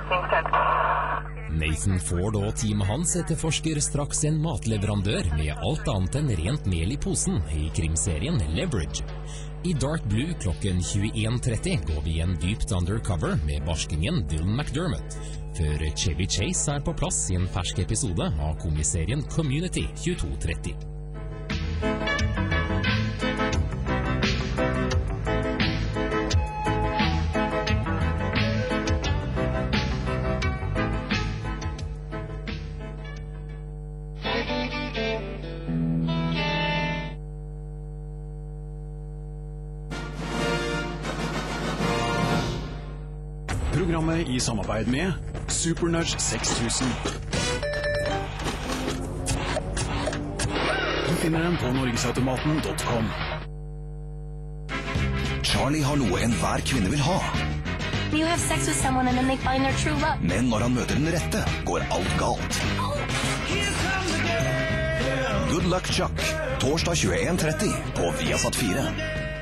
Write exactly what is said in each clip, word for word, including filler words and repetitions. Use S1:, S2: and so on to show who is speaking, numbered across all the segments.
S1: Nathan Ford og teamet hans etterforsker straks en matleverandør med alt annet enn rent mel i posen i krimserien Leverage. I Dark Blue klokken tjueen tretti går vi igjen dypt undercover med barskingen Dylan McDermott, før Chevy Chase er på plass i en fersk episode av komiserien Community tjueto tretti.
S2: Programmet i samarbeid med Supernudge seks tusen. Du finner den på norgesautomaten punktum com.
S3: Charlie har noe enhver kvinne vil ha.
S4: You have sex with someone and then they find their true love.
S3: Men når han møter den rette, går alt galt. Good Luck Chuck, torsdag tjueen tretti på Viasat fire.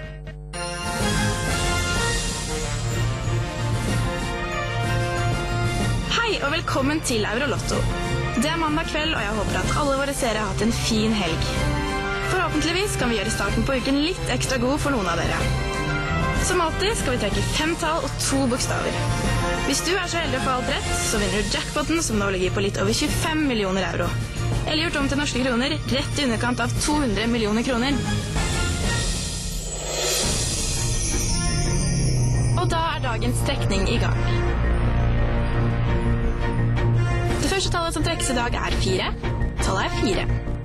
S5: Hei og velkommen til Eurolotto. Det er mandag kveld, og jeg håper at alle våre seere har hatt en fin helg. Forhåpentligvis kan vi gjøre starten på uken litt ekstra god for noen av dere. Som alltid skal vi trekke fem tall og to bokstaver. Hvis du er så heldig å få alt rett, så vinner du jackpoten som nå ligger på litt over tjuefem millioner euro. Eller gjort om til norske kroner, rett i underkant av to hundre millioner kroner. Og da er dagens trekning i gang. Det første tallet som trekkes i dag er fire. Tallet er fire.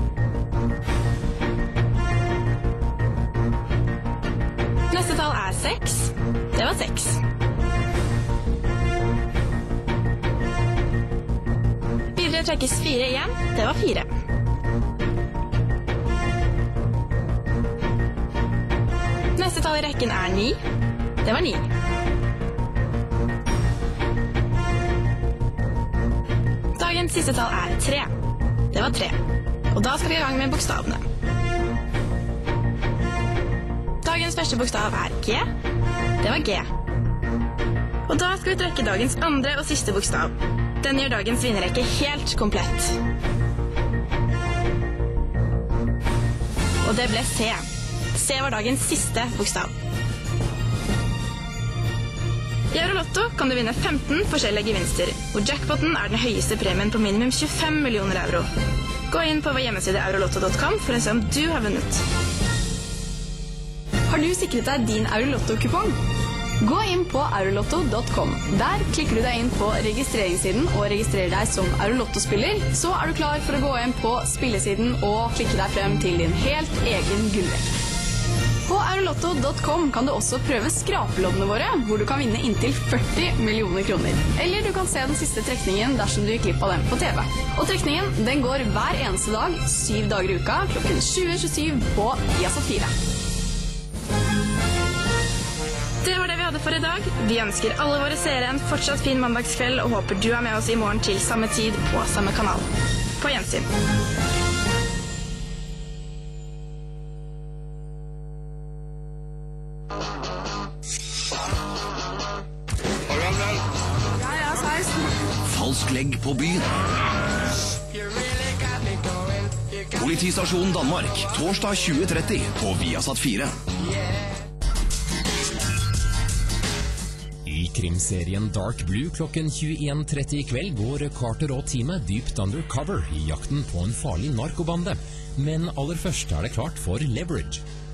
S5: Neste tall er seks. Det var seks. Videre trekkes fire igjen. Det var fire. Neste tall i rekken er ni. Det var ni. Dagens siste tall er tre. Det var tre. Og da skal vi i gang med bokstavene. Dagens første bokstav er G. Det var G. Og da skal vi trekke dagens andre og siste bokstav. Den gjør dagens vinnerrekke helt komplett. Og det ble C. C var dagens siste bokstav. I Eurolotto kan du vinne femten forskjellige gevinster, hvor jackpoten er den høyeste premien på minimum tjuefem millioner euro. Gå inn på vår hjemmeside eurolotto punktum com for å se om du har vunnet.
S6: Har du sikret deg din Eurolotto-kupong? Gå inn på eurolotto punktum com. Der klikker du deg inn på registreringssiden og registrerer deg som Eurolotto-spiller. Så er du klar for å gå inn på spillesiden og klikke deg frem til din helt egen gullrekk. På eurolotto punktum com kan du også prøve skrapeloddene våre, hvor du kan vinne inntil førti millioner kroner. Eller du kan se den siste trekningen dersom du gikk glipp av den på T V. Og trekningen, den går hver eneste dag, syv dager i uka, klokken tjue tjuesyv på Viasat fire.
S5: Det var det vi hadde for i dag. Vi ønsker alle våre seere en fortsatt fin mandagskveld, og håper du er med oss i morgen til samme tid på samme kanal. På gjensyn.
S3: Falsk legg på byen. Politistasjonen Danmark, torsdag tjue tretti på Viasat fire.
S1: I krimserien Dark Blue klokken tjueen tretti i kveld går Carter og teamet dypt undercover i jakten på en farlig narkobande. Men aller først er det klart for Leverage.